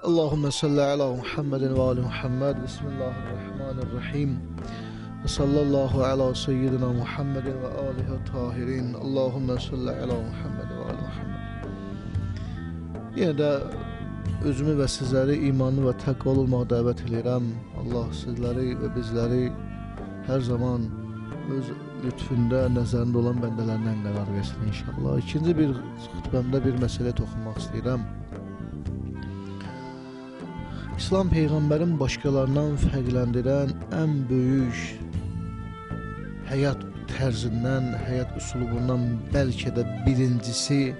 Allahümme salli ala Muhammedin ve ali Muhammed. Bismillahirrahmanirrahim. Ve sallallahu ala seyyidina Muhammedin ve alihi tahirin. Allahümme salli ala Muhammed ve ali Muhammed. Yine de özümü və sizləri imanlı və təqvalı olmağa dəvət edirəm. Allah sizləri və bizləri hər zaman öz lütfündə, nəzərində olan bəndələrindən qərar versin inşallah. İkinci bir xütbəmdə bir məsələ toxunmaq istəyirəm. İslam Peyğəmbərin başqalarından fərqləndirən ən böyük həyat tərzindən, həyat üsulubundan bəlkə də birincisi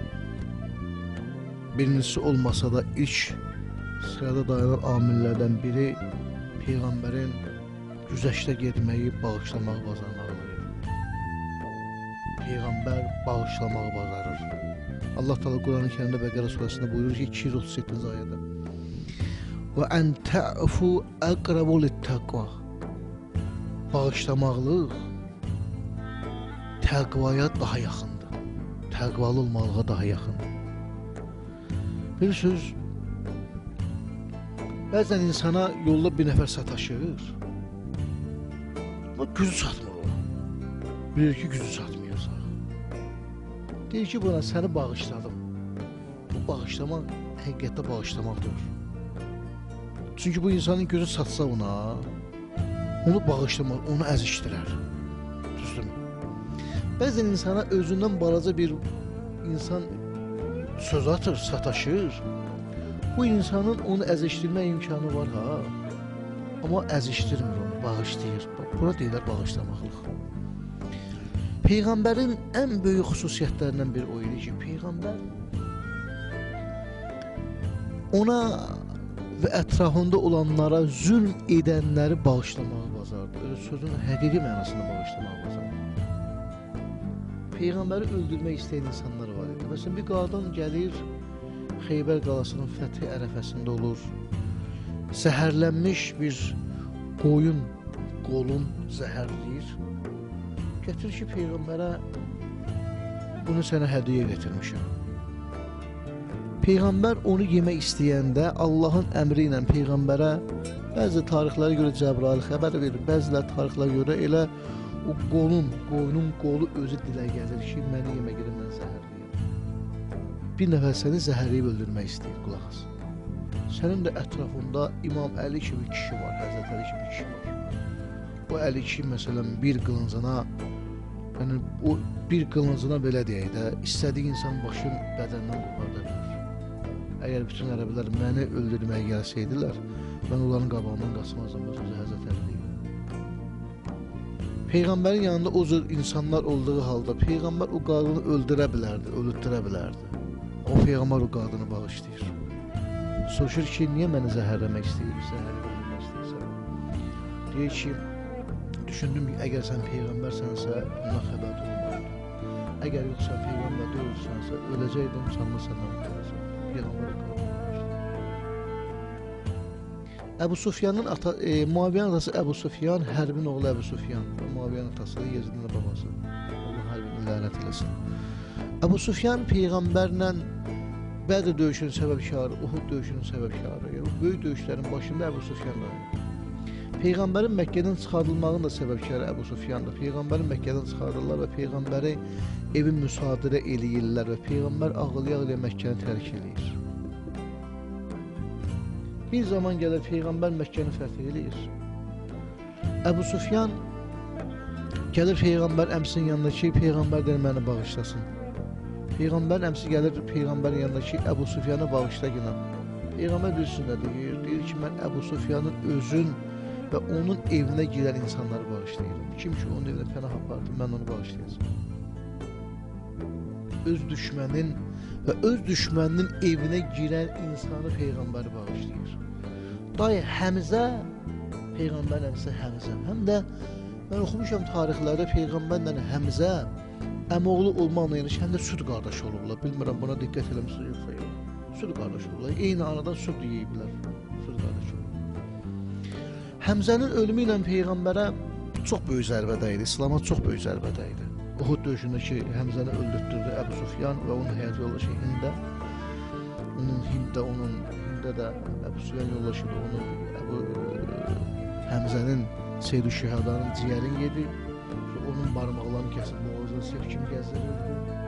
olmasa da ilk sırada dayanan amillərdən biri Peyğəmbərin güzəştə getməyi, bağışlamağı bacarmağıdır. Peyğəmbər bağışlamağı bacarır. Allah Teala Quran-ı Kərimdə Bəqərə surəsində buyurur ki, 237-ci ayədə və ən tə'fu əqrabu lit-təqva. Bağışlamaqlıq təqvaya daha yaxındır. Təqvalı olmalığa daha yaxındır. Bilirsiniz, bəzən insana yolda bir nəfər sataşır, ama gücü çatmır ona. Bilir ki, gücü çatmıyorsa. Deyir ki, buna səni bağışladım. Bu bağışlamaq həqiqətdə bağışlamaqdır. Çünki bu insanın gözü çatsa ona, onu bağışlamaq, onu əzişdirər. Düzdürmü? Bəzən insana özündən balaca bir insan söz atır, sataşır. Bu insanın onu əzişdirmə imkanı var ha. Amma əzişdirmir onu, bağışlayır. Buna deyirlər bağışlamaqlıq. Peyğəmbərin ən böyük xüsusiyyətlərindən biri o idi ki, Peyğəmbər ona və ətrafında olanlara zülm edənləri bağışlamağı bacardı. Öyle sözün həqiqi mənasını bağışlamağı bacardı. Peyğəmbəri öldürmək istəyən insanlar var idi. Məsələn, bir qadın gəlir, Xeybər qalasının fəthi ərəfəsində olur. Zəhərlənmiş bir qoyun qolun zəhərləyir. Gətir ki, Peyğəmbərə bunu sənə hədiyyə getirmişəm. Peyğəmbər onu yemək istəyəndə Allahın əmri ilə Peyğəmbərə bəzi tarixlərə görə Cəbrail xəbər verir, bəzilər tarixlərə görə elə o qoyunun qolu özü dilə gəlir ki, məni yemək edir, mən zəhərliyim. Bir nəfər səni zəhərliyib öldürmək istəyir, qulaq as. Sənin də ətrafında İmam Əli kimi kişi var, Həzrət Əli kimi kişi var. O Əli kişi məsələn bir qılıncına, yəni o bir qılıncına belə deyək də, istədiyi insan başın bədəndən qoparda bilir. Əgər bütün ərəblər məni öldürməyə gəlsəydilər, mən onların qabağından qaçmazdım, bu sözü Həzrət Əli deyil. Peyğəmbərin yanında o cür insanlar olduğu halda Peyğəmbər o qadını öldürə bilərdi, öldürə bilərdi. O Peyğəmbər o qadını bağışlayır. Soruşur ki, niyə məni zəhərləmək istəyir, zəhərləmək istəyirsən? Deyir ki, düşündüm ki, əgər sən Peyğəmbərsənsə, bundan xəbər olmalıdır. Əgər yoxsa Peyğəmbər deyilsənsə, öləcəkdim, sanma səndən qalacaq. Peyğəmbər o qadını bağışlayır. Əbu Sufyanın Muaviyyənin atası Əbu Sufyan, Hərbin oğlu Əbu Sufyan. Muaviyyənin atası, Yezidin də babası. Allah Hərbini lənət eləsin. Əbu Sufyan Peyğəmbərlə Bədir döyüşünün səbəbkarı, Uhud döyüşünün səbəbkarı. Yəni, böyük döyüşlərin başında Əbu Sufyan dayanır. Peyğəmbərin Məkkədən çıxardılmağının da səbəbkarı Əbu Sufyandır. Peyğəmbərin Məkkədən çıxardırlar və Peyğəmbəri evin müsadirə eləyirlər və Peyğəmbər ağlaya-ağlaya Məkkəni tərk eləyir. Bir zaman gəlir Peyğəmbər Məkkəni fəth eləyir. Əbu Sufyan gəlir Peyğəmbər əmsinin yanında ki, Peyğəmbər deyir məni bağışlasın. Peyğəmbərin əmsi gəlir Peyğəmbərin yanında ki, Əbu Sufyanı bağışla günə. Peyğəmbər bilsin nə deyir? Deyir ki, mən Əbu Sufyanın özün və onun evinə girən insanları bağışlayıram. Kim ki, onun evinə pənah apardı, mən onu bağışlayacağım. Öz düşməninin evinə girən insanı Peyğəmbəri bağışlayır. Dayı Həmzə, Peyğəmbərin əmsi Həmzə. Həm də mən oxumuşam tarixlərdə Peyğəmbərlə Həmzə əmoğlu olmaqla yəni kəndə süd qardaşı olurlar. Bilmirəm, buna diqqət eləmişsiniz yoxsa yox. Süd qardaşı olurlar. Eyni anadan süd yeyiblər. Süd qardaşı olurlar. Həmzənin ölümü ilə Peyğəmbərə çox böyük zərbədə idi. İslama çox böyük zərbədə idi. Uhud döyüşündəki Həmzəni öldürdürdü Əbu Sufyan və onun həyat yoldaşı Hində. Hinddə onun dövründə də Əbu Süfyan yoldaşı da onu Əbu Həmzənin Seyyid-i Şühadanın ciyərini yedi. Onun barmaqlarını kəsib boğazına sef kimi gəzdirirdi.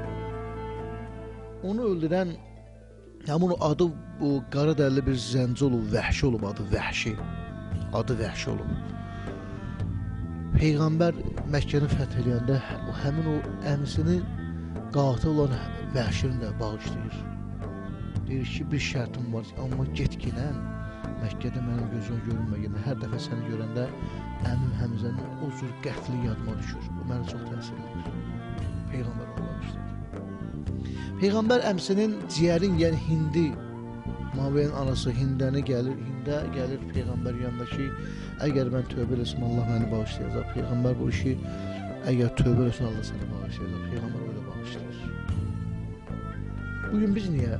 Onu öldürən həmin adı bu qara dərili bir zənci olub, vəhşi olub, adı vəhşi. Adı vəhşi olub. Peyğəmbər Məkkəni fəth edəndə həmin o əmisini qatil olan vəhşini də bağışlayır. Deyir ki, bir şərtim var, amma getginən Məkkədə mənim gözümə görünməyəndə, hər dəfə səni görəndə əmim Həmzənin o cür qətli yadıma düşür. Bu məni çox təsir edir. Peyğəmbər onu bağışlayır. Peyğəmbər əmsinin ciyərin, yəni hindi, Mavəyin anası Hindəni gəlir, Hində gəlir Peyğəmbər yanında ki, əgər mən tövbə eləsəm, Allah məni bağışlayacaq. Peyğəmbər bu işi, əgər tövbə eləsəm, Allah səni bağışlayacaq. Peyğəmbər öyle bağışlayır. Bugün biz niyə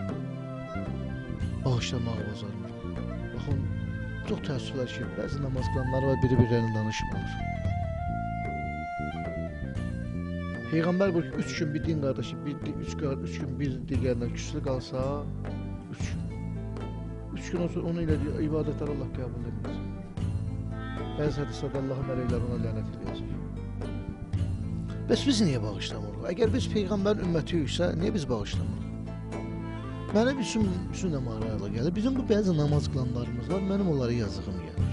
bağışlamağı bacarmırıq? Baxın, çox təəssüflər ki, bəzi namaz qılanlar var, biri-birlərini danışmır. Peyğəmbər bu 3 gün bir din qardaşı, 3 gün bir digərindən küslü qalsa, 3 gün. 3 gün sonra onu ilə ibadətlər Allah qəbul etmez. Bəzi hədislərdə Allahın mələkləri ona lənət edəcək. Bəs biz niyə bağışlamırıq? Əgər biz Peyğəmbərin ümmətiyiksə, niyə biz bağışlamırıq? Mənim üçün də maraqla gəlir. Bizim bu bəzi namaz qılanlarımız var, mənim onlara yazığım gəlir.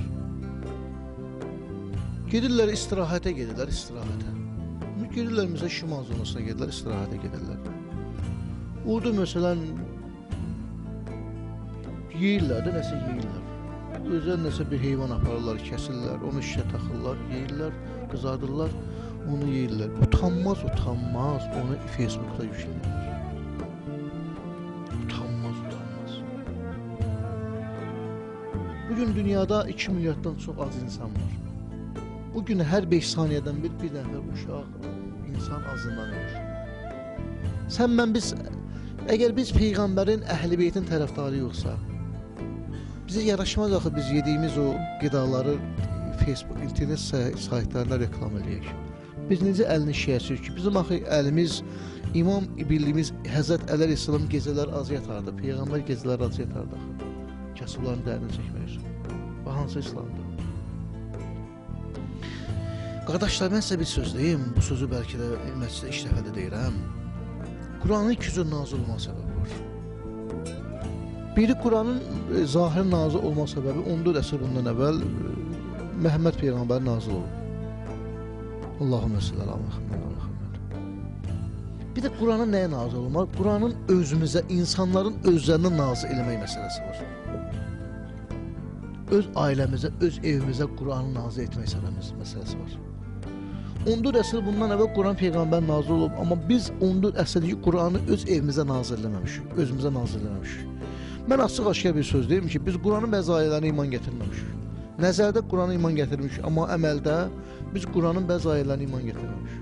Gedirlər istirahətə gedirlər, istirahətə. Gedirlər məsələn şimal zonasına gedirlər, istirahətə gedirlər. Orada məsələn yeyirlər də, nəsə yeyirlər. Özəl nəsə bir heyvan aparırlar, kəsirlər, onu şişə taxırlar, yeyirlər, qızardırlar, onu yeyirlər. Utanmaz, onu Facebookda yükləyirlər. Utanmaz. Bugün dünyada 2 milyarddan çox az insan var. Bugün hər 5 saniyədən bir nəfər uşaq, insan azından ölür. Əgər biz Peyğəmbərin Əhl-i Beytin tərəfdarı yoxsa, bizə yaraşmaz axı biz yediyimiz o qidaları Facebook, internet saytlarında reklam edək. Biz necə əlini şişirik ki, bizim axı əlimiz, imam bildiyimiz Həzrət Əli Əleyhisselam gecələr az yatardı, Peyğəmbər gecələr az yatardı. Kasıbların dərini çəkmək üçün. Bu hansı İslamdır? Qardaşlar, mən sizə bir söz deyim, bu sözü bəlkə də məscidə ilk dəfə də deyirəm. Quranın 2 cür nazil olma səbəbi var. Biri Quranın zahir nazil olma səbəbi 14 əsr bundan əvvəl Məhəmməd Peyğəmbər nazil olub. Allahümme salli ala Muhammed. Bir də Quranın nəyə nazil olmaq? Quranın özümüzə, insanların özlərinə nazil eləmək məsələsi var. Öz ailəmizə, öz evimizə Quranı nazil etmək məsələsi var. 14 əsr bundan əvvəl Quran Peyğəmbər nazil olub, amma biz 14 əsrdəki Quranı öz evimizə nazil eləməmişik, özümüzə nazil eləməmişik. Mən açıq-aşkar bir söz deyim ki, biz Quranın bəzi ayələrinə iman gətirməmişik. Nəzərdə Qurana iman gətirmişik, amma əməldə biz Quranın bəzi ayələrinə iman gətirməmişik.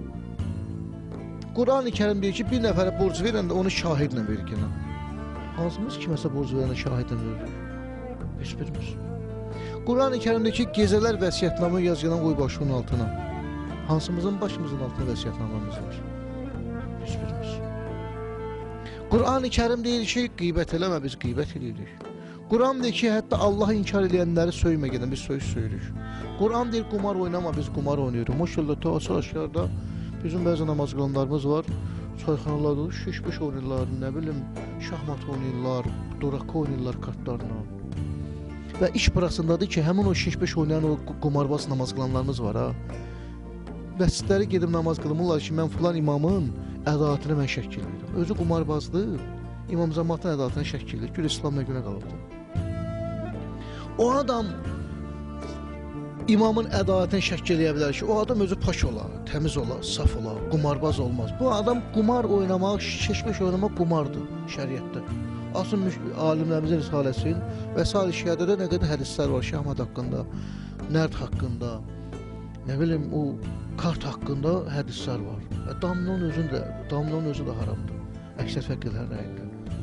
Quran-ı Kərim deyir ki, bir nəfərə borc verəndə onu şahidlə verir. Hansımız kiməsə borc verəndə şahidlə veririk? Heç birimiz. Quran-ı Kərim deyir ki, gecələr vəsiyyətnamə yazılan qoy başının altına. Hansımızın başımızın altına vəsiyyətnamamız var? Heç birimiz. Quran-ı Kərim deyir ki, qeybət eləmə, biz qeybət edirik. Quran deyir ki, hətta Allah inkar edənləri söyməkədən biz söyüş söyürük. Quran deyir, qumar oynama, biz qumar oynayırıq. Maşallah, açıq-aşkarda bizim bəzi namaz qılanlarımız var. Çayxanalarda şiş-biş oynayırlar, nə bilim, şahmat oynayırlar, doraka oynayırlar kartlarla. Və iş burasındadır ki, həmin o şiş-biş oynayan o qumarbaz namaz qılanlarımız var, ha. Məscidləri gedib namaz qılmırlar ki, mən filan imamın ədalətini mən şəkk edirəm. Özü qumarbazdır, imam cəmaatın ədalətini şəkk edir. Gör, İslam nə günə qalıbdır. O adam imamın ədalətini şəkk eləyə bilər ki, o adam özü pak ola, təmiz ola, saf ola, qumarbaz olmaz. Bu adam qumar oynamaq, şiş-biş oynamaq qumardır şəriətdə. Asıl alimlərimizin risaləsin və s. şəhədədə nə qədər hədislər var, şahmat haqqında, nərd haqqında, nə bilim, o kart haqqında hədislər var. Damlının özü də haramdır, əksər fəqirlərin rəyində.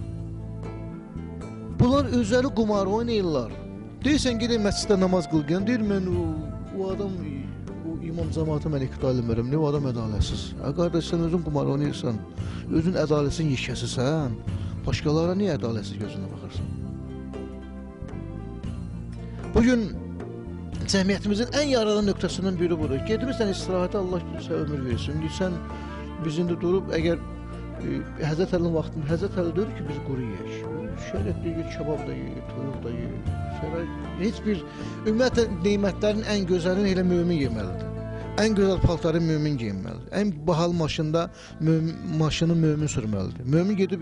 Bunlar özləri qumar oynayırlar. Deyirsən, gedək məsciddə namaz qılqən, deyir, mən o adam, o imam cəmaatı mən iqtida eləmirəm, ne o adam ədalətsiz. Qardaş, sən özün qumar oynayırsan, özün ədaləsin yekəsisən, Başqalarına niyə ədalətsiz gözünə baxırsan? Bugün cəmiyyətimizin ən yaradan nöqtəsindən biri budur. Gedmirsən istirahətə, Allah sənə ömür versin. Sən bizində durub, əgər Həzrət Əlinin vaxtında Həzrət Əli deyir ki, biz quru yeyək. Şərət deyir, kebab da yeyir, toyuq da yeyir. Heç bir ümumiyyətlə neymətlərin ən gözəlini elə mömin yeməlidir. Ən gözəl paltarı mömin geyinməlidir. Ən bahalı maşını mömin sürməlidir. Mömin gedib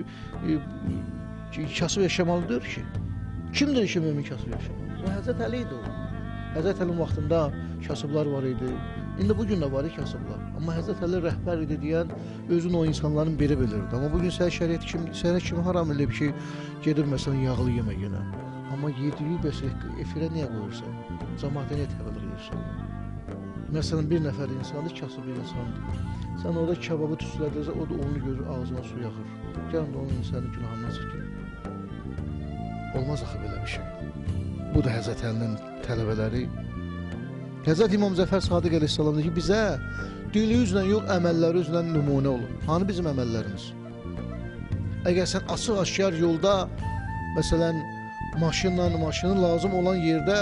kasıb yaşamalıdır ki. Kimdir ki, mömin kasıb yaşamalıdır? Həzrət Əli idi o. Həzrət Əlinin vaxtında kasıblar var idi. İndi bugün də var kasıblar. Amma Həzrət Əli rəhbər idi deyən özün o insanların biri bilirdi. Amma bugün sənə şəriət sənə kimi haram eləyib ki, gedib məsələn yağlı yemək yenə. Amma yediyi efirə niyə qoyursan? Cəmaata niyə təbliğ edirsən? Məsələn, bir nəfər insandır, kasıb bir insandır. Sən orada kebabı tüstülədəcək, o da onun gözü ağzına su yaxır. Gəlin də onun insanın günahından çıxır. Olmaz axı belə bir şey. Bu da Həzrət Əlinin tələbələri. Həzrət İmam Cəfər Sadiq əleyhissalam deyir ki, bizə dili üzlə yox, əməlləri üzlə nümunə olur. Hani bizim əməllərimiz? Əgər sən açıq-aşkar yolda, məsələn, maşının lazım olan yerdə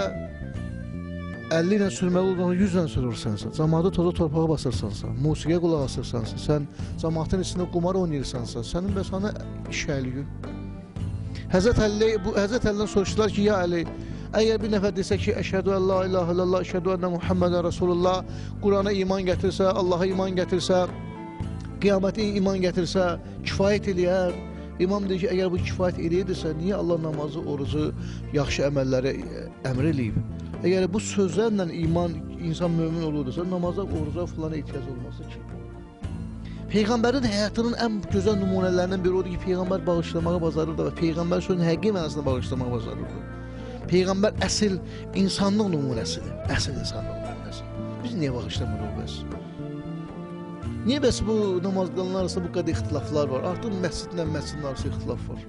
50 ilə sürməli olduğunu 100 ilə sürürsənsə, cəmaatı toza torpağa basırsansa, musiqiyə qulaq asırsansa, sən cəmaatın içində qumar oynayırsansa, sənin və sana iş əliyün. Həzrət Əlidən soruşdular ki, ya Əli, əgər bir nəfər desə ki, əşhədü ən la ilahə illallah, əşhədü ənə Muhammedən Rasulullah, Qurana iman gətirsə, Allaha iman gətirsə, qiyamətə iman gətirsə, kifayət eləyər. İmam deyir ki, əgər bu kifayət eləyirdirsə, niyə Allah namazı, orucu, yaxşı əməlləri əmr eləyib? Əgər bu sözlərlə insan mömin olurdursa, namaza, oruca falan ehtiyac olması ki. Peyğəmbərin həyatının ən gözəl nümunələrindən biri odur ki, Peyğəmbər bağışlamağı bacarırdı və Peyğəmbər sözün həqiqi mənasında bağışlamağı bacarırdı. Peyğəmbər əsl insanlıq nümunəsidir, əsl insanlıq nümunəsi. Biz niyə bağışlamırıq bəs? Niyə bəs bu namaz qılanlar arasında bu qədər ixtilaflar var? Artıq məscidlə məscidin arasında ixtilaf var.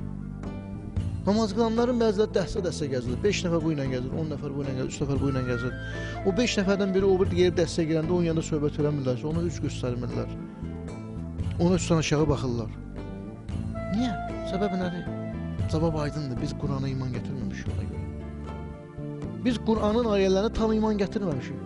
Namaz qılanların bəziləri dəstə gəzilir. 5 nəfər bu ilə gəzir, 10 nəfər bu ilə gəzir, 3 nəfər bu ilə gəzir. O 5 nəfərdən biri o bir digər dəstə girəndə onun yanında söhbət eləmirlər, ona üz göstərmirlər. Ona üstdən aşağı baxırlar. Niyə? Səbəbi nədir? Cavab aydındır, biz Qurana iman gətirməmişik ona görə. Biz Qur'anın ayələrinə tam iman gətirməmişik.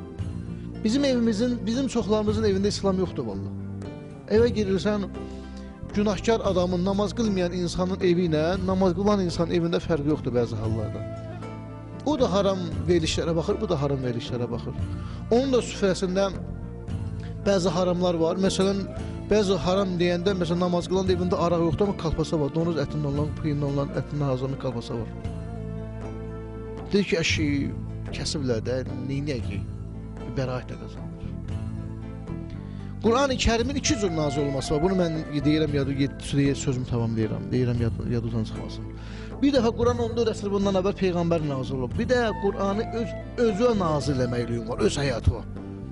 Bizim çoxlarımızın evində İslam yoxdur valla. Evə girirsən, günahkar adamın, namaz qılmayan insanın evi ilə namaz qılan insanın evində fərqi yoxdur bəzi hallarda. O da haram verilişlərə baxır, bu da haram verilişlərə baxır. Onun da süfrəsində bəzi haramlar var. Məsələn, bəzi haram deyəndə, məsələn, namaz qılan da evində araq yoxdur, amma kalpasa var. Donuz ətindən olan, pıyından olan, ətindən hazırlanmış kalpasa var. Deyir ki, əşi, kəsiblər də, neyniyək ki, bəraət də qazanır. Qur'an-ı Kərimin 2 cür nazil olması var. Bunu mən deyirəm, sözümü tamamlayıram, deyirəm, yadınızdan çıxmasın. Bir dəfə Qur'an 14 əsr bundan əvvəl Peyğəmbər nazil olub. Bir də Qur'anı özü nazil eləməkliyim var, öz həyatı var.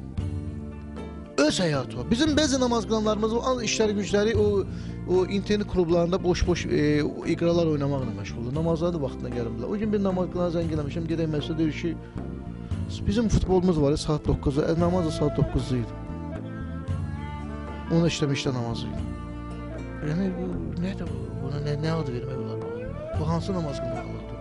Öz həyatı var. Bizim bəzi namaz qılanlarımız o işləri, gücləri o internet klublarında boş-boş iqralar oynamaqla məşğuldur. Namazları da vaxtına gəlmirlər. O gün bir namaz qılana zəng eləmişəm, gedək məsələ deyir ki, bizim futbolumuz var saat 9-da, namaz da saat 9-da idi. Ona işləmişdə namazı idi. Yəni, nədir bu? Buna nə adı vermək olar? Bu hansı namaz qılmaqlıqdır?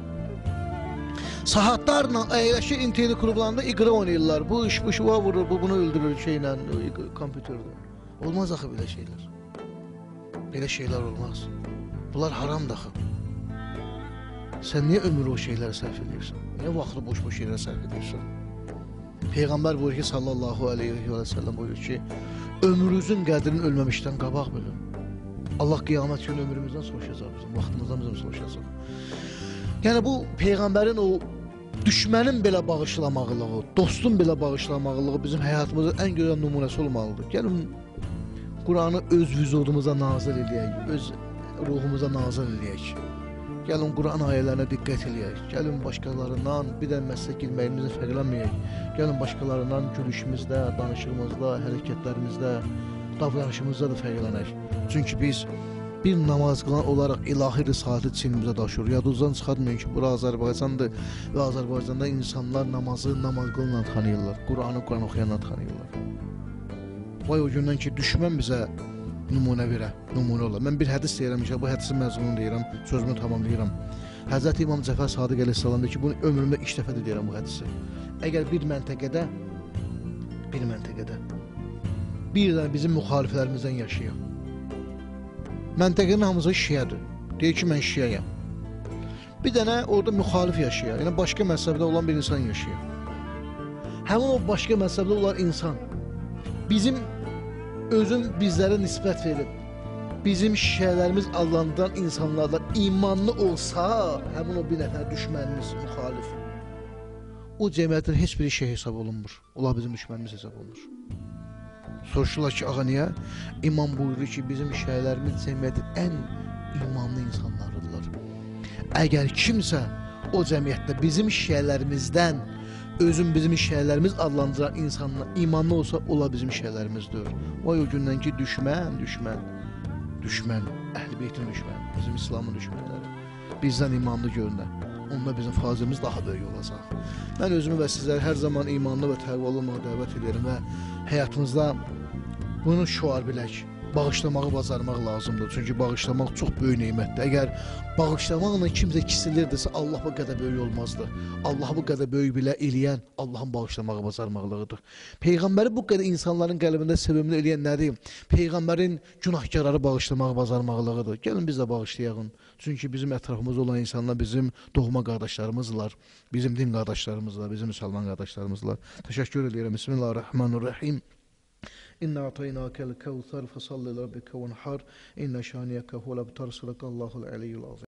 Saatlarla əyləşir internet klublarında iqra oynayırlar. Bu iş bu şuva vurur, bu bunu öldürür şeylə, kompüterdə. Olmaz axı belə şeylər. Belə şeylər olmaz. Bunlar haram daxı. Sən niyə ömrü o şeylərə sərf edirsən? Niyə vaxtı boş-boş yerlərə sərf edirsən? Peyğəmbər buyurur ki, sallallahu aleyhi və səlləm buyurur ki, ömrünüzün qədrini ölməmişdən qabaq bilin. Allah qiyamət günü ömrümüzdən soruşacaq bizim, vaxtımızdan bizim soruşacaq. Yəni bu Peyğəmbərin o düşmənin belə bağışlamaqlığı, dostun belə bağışlamaqlığı bizim həyatımızın ən gözəl nümunəsi olmalıdır. Gəlin Qur'anı öz vücudumuza nazil edək, öz ruhumuza nazil edək. Gəlin Qur'an ayələrinə diqqət edək. Gəlin başqalarından bir də məsələ girməyimizə fərqlənməyək. Gəlin başqalarından gülüşümüzdə, danışığımızda, hərəkətlərimizdə, davranışımızda da fərqlənək. Çünki biz bir namaz qılan olaraq ilahi risaləti çiynimizə daşıyır. Yadınızdan çıxartmayın ki, bura Azərbaycandır və Azərbaycanda insanlar namazı namaz qılanla tanıyırlar. Qur'anı Qur'an oxuyanla tanıyırlar. Vay o gündən ki, düşmən bizə nümunə verə, nümunə ola. Mən bir hədis deyirəm, bu hədisin məzmununu deyirəm, sözümü tamamlayıram. Həzrət İmam Cəfər Sadiq əleyhissalam deyir ki, bunu ömrümdə 2 dəfə də deyirəm bu hədisi. Əgər bir məntəqədə bir dənə bizim müxaliflərimizdən yaşayır. Məntəqənin hamısı şiədir. Deyir ki, mən şiəyəm. Bir dənə orada müxalif yaşayır. Yəni başqa məzhəbdə olan bir insan yaşayır. Həmin o başqa məzhəbdə olan insan bizim özün bizlərə nisbət verib, bizim şiələrimiz adlandıran insanlardan imanlı olsa, həmin o bir nəfər düşmənimiz, müxalif, o cəmiyyətin heç bir şey hesab olunmur. Onlar bizim düşmənimiz hesab olunur. Soruşurlar ki, ağa niyə? İmam buyurur ki, bizim şiələrimiz cəmiyyətin ən imanlı insanlarıdırlar. Əgər kimsə o cəmiyyətdə bizim şiələrimizdən özün bizim şiələrimiz adlandıran insanla imanlı olsa, ola bizim şiələrimizdir. Vay o gündən ki, düşmən, Əhl-i Beytin düşməni, bizim İslamın düşmənləri, bizdən imanlı görünər. Onda bizim fazilimiz daha böyük olacaq. Mən özümü və sizləri hər zaman imanlı və təqvalı olmağa dəvət edirəm və həyatımızda bunu şüar bilək. Bağışlamağı bacarmaq lazımdır. Çünki bağışlamaq çox böyük nemətdir. Əgər bağışlamaqla kimsə kisilirdirsə, Allah bu qədər böyük olmazdı. Allah bu qədər böyük bilə eləyən Allahın bağışlamağı bacarmaqlığıdır. Peyğəmbəri bu qədər insanların qəlbində sevimli eləyən nədir? Peyğəmbərin günahkarları bağışlamağı bacarmaqlığıdır. Gəlin biz də bağışlayaq. Çünki bizim ətrafımızda olan insanlar bizim doğma qardaşlarımızlar, bizim din qardaşlarımızlar, bizim müsəlman qardaşlarımızlar. Təşəkkür edirəm. Bismillahirrahmanirrahim. İnna ataynakal kevser fesalli li rabbika venhar. İnne şaniyeke huvel abtar. Sadakallahu el-aliyyul azim.